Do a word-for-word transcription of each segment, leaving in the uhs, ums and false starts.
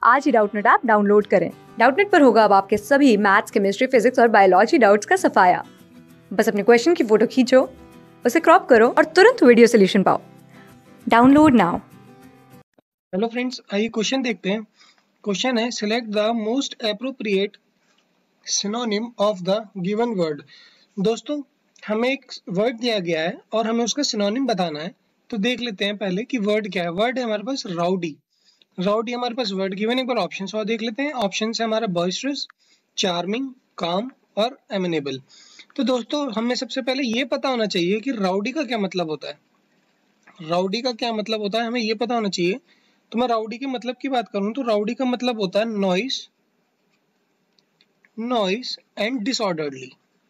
आज ही Doubtnut app download करें। डाउटनेट पर होगा अब आपके सभी मैथ्स, केमिस्ट्री, फिजिक्स और बायोलॉजी डाउट्स का सफाया। बस अपने क्वेश्चन की फोटो खींचो, उसे क्रॉप करो और तुरंत वीडियो सोल्यूशन पाओ। Download now. हेलो फ्रेंड्स, आइए क्वेश्चन देखते हैं। क्वेश्चन है, select the most appropriate synonym of the given word. दोस्तों, हमें एक वर्ड दिया गया है और हमें उसका सिनोनिम बताना है। तो देख लेते हैं पहले कि वर्ड क्या है। वर्ड है हमारे पास राउडी। राउडी हमारे पास वर्ड गिवन। एक बार ऑप्शन और देख लेते हैं। ऑप्शन है हमारा बॉइस्टरस, चार्मिंग, काम और एमिनेबल। तो दोस्तों, हमें सबसे पहले ये पता होना चाहिए कि राउडी का क्या मतलब होता है। राउडी का क्या मतलब होता है हमें ये पता होना चाहिए। तो मैं राउडी के मतलब की बात करूं तो राउडी का मतलब होता है noise noise and disorderly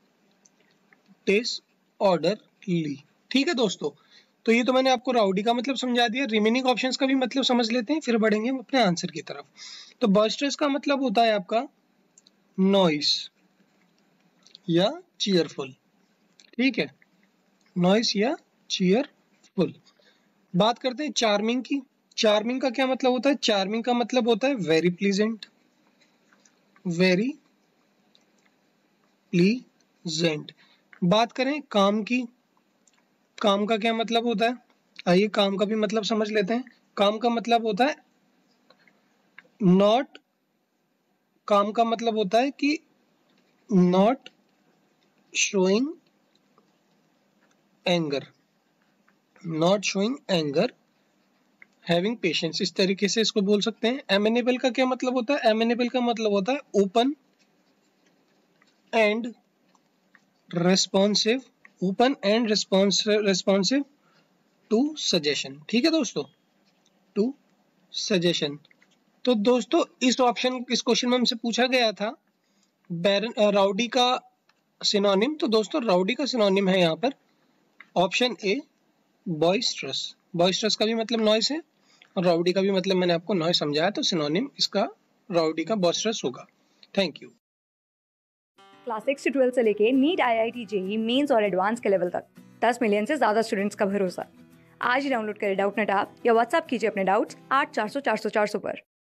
disorderly ठीक है दोस्तों। तो ये तो मैंने आपको राउडी का मतलब समझा दिया। रिमेनिंग ऑप्शंस का भी मतलब समझ लेते हैं, फिर बढ़ेंगे हम अपने आंसर की तरफ। तो बॉइस्टरस का मतलब होता है आपका नॉइस या चीयरफुल। ठीक है, नॉइस या चीयरफुल। बात करते हैं चार्मिंग की। चार्मिंग का क्या मतलब होता है? चार्मिंग का मतलब होता है वेरी प्लीजेंट, वेरी प्लीजेंट। बात करें काम की। काम का क्या मतलब होता है? आइए काम का भी मतलब समझ लेते हैं। काम का मतलब होता है नॉट काम का मतलब होता है कि not showing anger, not showing anger, having patience, इस तरीके से इसको बोल सकते हैं। एमेनेबल का क्या मतलब होता है? एमेनेबल का मतलब होता है open and responsive, open and responsive to suggestion. ठीक है दोस्तों, टू सजेशन। तो दोस्तों, इस ऑप्शन इस क्वेश्चन में हमसे पूछा गया था बैरन राउडी का सिनोनिम। तो दोस्तों, राउडी का सिनोनिम है यहाँ पर ऑप्शन ए बॉइस्ट्रस। बॉइस्ट्रस का भी मतलब नॉइस है और राउडी का भी मतलब मैंने आपको नॉइस समझाया। तो सिनोनिम इसका राउडी का बॉइस्ट्रस होगा। Thank you. क्लास सिक्स से ट्वेल्थ से लेके NEET, I I T, JEE Mains और एडवांस के लेवल तक दस मिलियन से ज्यादा स्टूडेंट्स का भरोसा। आज ही डाउनलोड करें डाउटनेट ऐप या व्हाट्सएप कीजिए अपने डाउट्स आठ चार सौ चार सौ चार सौ पर।